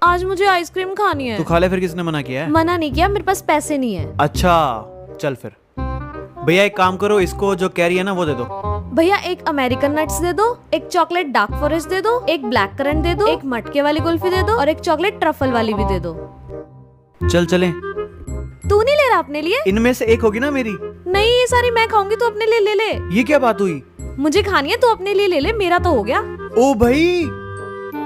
आज मुझे आइसक्रीम खानी है। तो खा ले फिर, किसने मना किया है? मना नहीं किया, मेरे पास पैसे नहीं है। अच्छा चल फिर। भैया एक काम करो, इसको जो कैरी है ना वो दे दो। भैया एक अमेरिकन नट्स दे दो, एक चॉकलेट डार्क फॉरेस्ट दे दो, एक ब्लैक करंट दे दो, एक मटके वाली कुल्फी दे दो और एक चॉकलेट ट्रफल वाली भी दे दो। चल चले। तू नहीं ले रहा अपने लिए? इनमें से एक होगी ना मेरी। नहीं, ये सारी मैं खाऊंगी, तू अपने लिए ले ले। ये क्या बात हुई? मुझे खानी है, तू अपने लिए ले ले, मेरा तो हो गया। ओ भाई